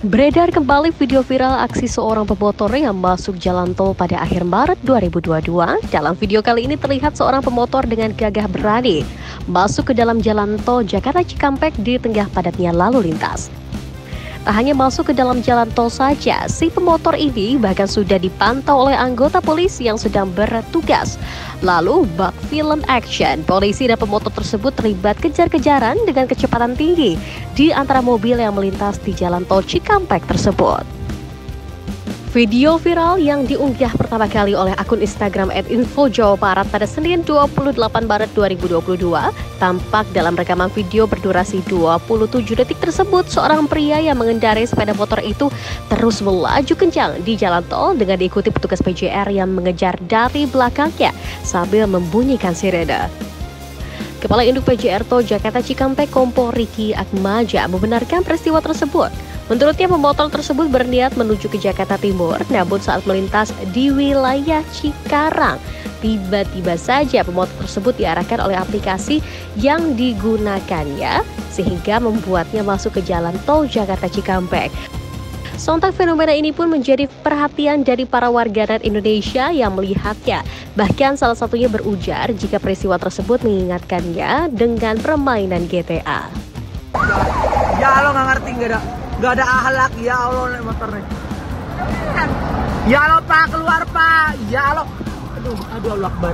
Beredar kembali video viral aksi seorang pemotor yang masuk jalan tol pada akhir Maret 2022. Dalam video kali ini terlihat seorang pemotor dengan gagah berani masuk ke dalam jalan tol Jakarta Cikampek di tengah padatnya lalu lintas. Tak hanya masuk ke dalam jalan tol saja, si pemotor ini bahkan sudah dipantau oleh anggota polisi yang sedang bertugas. Lalu, bak film action, polisi dan pemotor tersebut terlibat kejar-kejaran dengan kecepatan tinggi di antara mobil yang melintas di jalan tol Cikampek tersebut. Video viral yang diunggah pertama kali oleh akun Instagram @info_jawa_barat pada Senin 28 Maret 2022 tampak dalam rekaman video berdurasi 27 detik tersebut seorang pria yang mengendarai sepeda motor itu terus melaju kencang di jalan tol dengan diikuti petugas PJR yang mengejar dari belakangnya sambil membunyikan sirene. Kepala Induk PJR Tol Jakarta Cikampek Kompol Riki Atmaja membenarkan peristiwa tersebut. Menurutnya pemotor tersebut berniat menuju ke Jakarta Timur, namun saat melintas di wilayah Cikarang, tiba-tiba saja pemotor tersebut diarahkan oleh aplikasi yang digunakannya sehingga membuatnya masuk ke jalan tol Jakarta Cikampek. Sontak fenomena ini pun menjadi perhatian dari para warganet Indonesia yang melihatnya. Bahkan salah satunya berujar jika peristiwa tersebut mengingatkannya dengan permainan GTA. Ya Allah, nggak ngerti, nggak ada akhlak, ya Allah naik motornya. Ya Allah Pak, keluar Pak, ya Allah. Aduh Allah Akbar.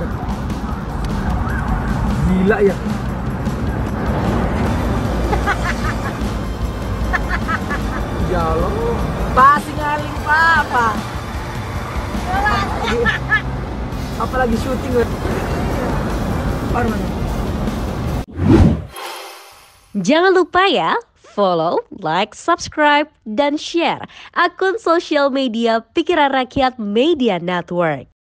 Gila ya. Ya Allah. Pak, singaling Pak. Apalagi syuting gue. Jangan lupa ya, follow, like, subscribe, dan share akun sosial media Pikiran Rakyat Media Network.